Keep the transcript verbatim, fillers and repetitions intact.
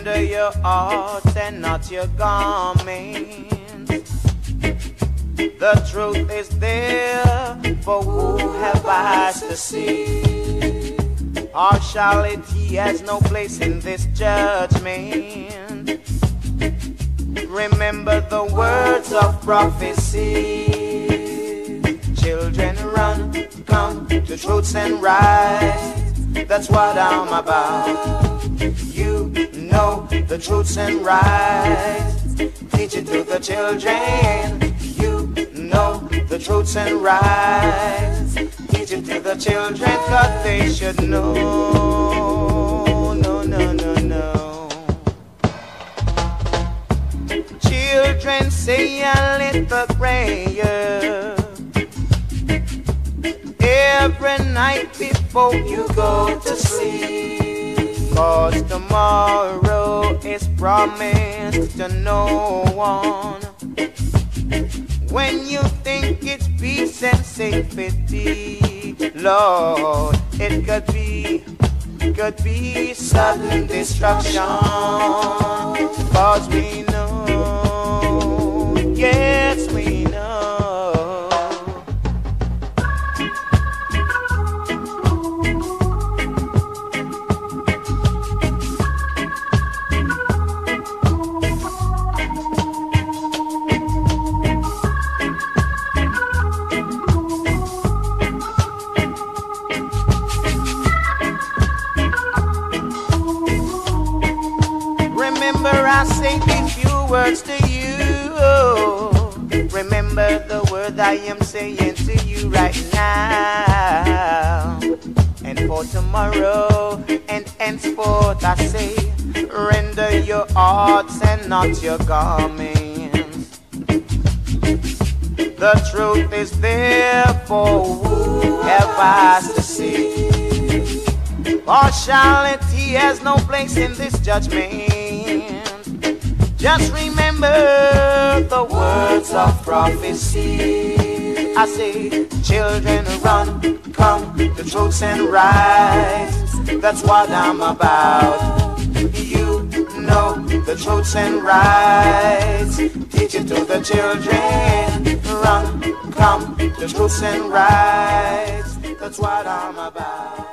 Render your hearts and not your garments. The truth is there for who have eyes to see. Partiality has no place in this judgment. Remember the words of prophecy. Children, run, come to truths and rights. That's what I'm about. You know the truths and rights. Teach it to the children. You know the truths and rights. Teach it to the children, cause they should know. No, no, no, no. Children, say a little prayer every night before you go to sleep. Cause tomorrow is promised to no one. When you think it's peace and safety, Lord, it could be, could be sudden destruction. Cause we know, yes we know. I say these few words to you. Remember the words I am saying to you right now. And for tomorrow and henceforth I say, render your hearts and not your garments. The truth is there for who have eyes to see. Partiality has no place in this judgment. Just remember the words of prophecy. I say, children, run, come to truths and rights. That's what I'm about. You know the truths and rights. Teach it to the children. Run, come to truths and rights. That's what I'm about.